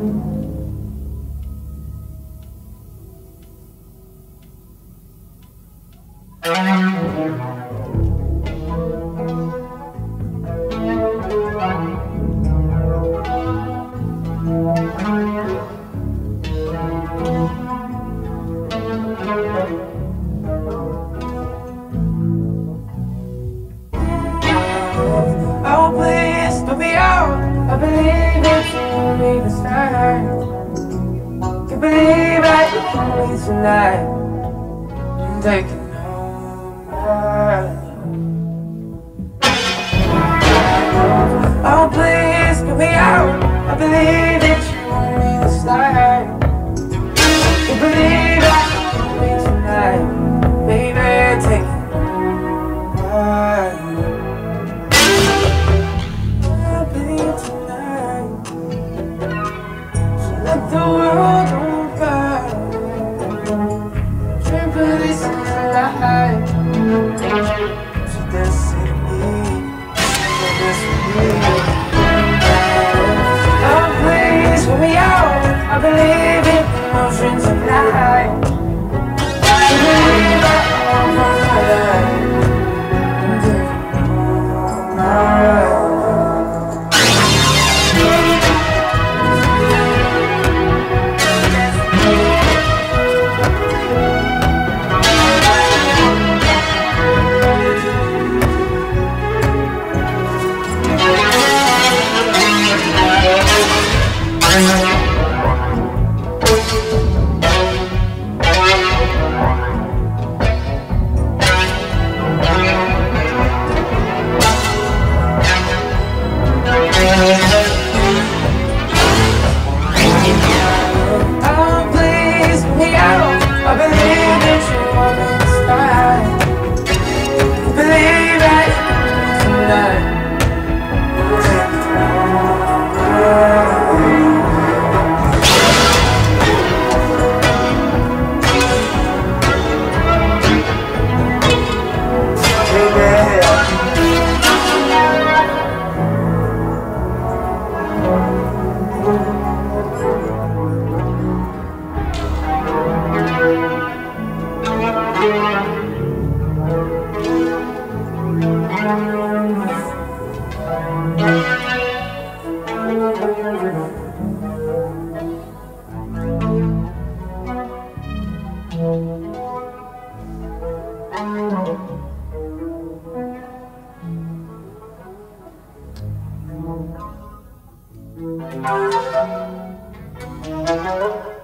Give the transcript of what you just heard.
Oh, please put me out. I believe it's only the start. Can't believe I can leave tonight and taking over. Oh, please put me out. I believe it's only the start. Can't believe I can leave tonight, baby, taking over. Let the world on fire. Dream police in the light. She does see me. She does see me. Oh, please put me out. I believe in emotions of night. I believe I want my life. Thank you.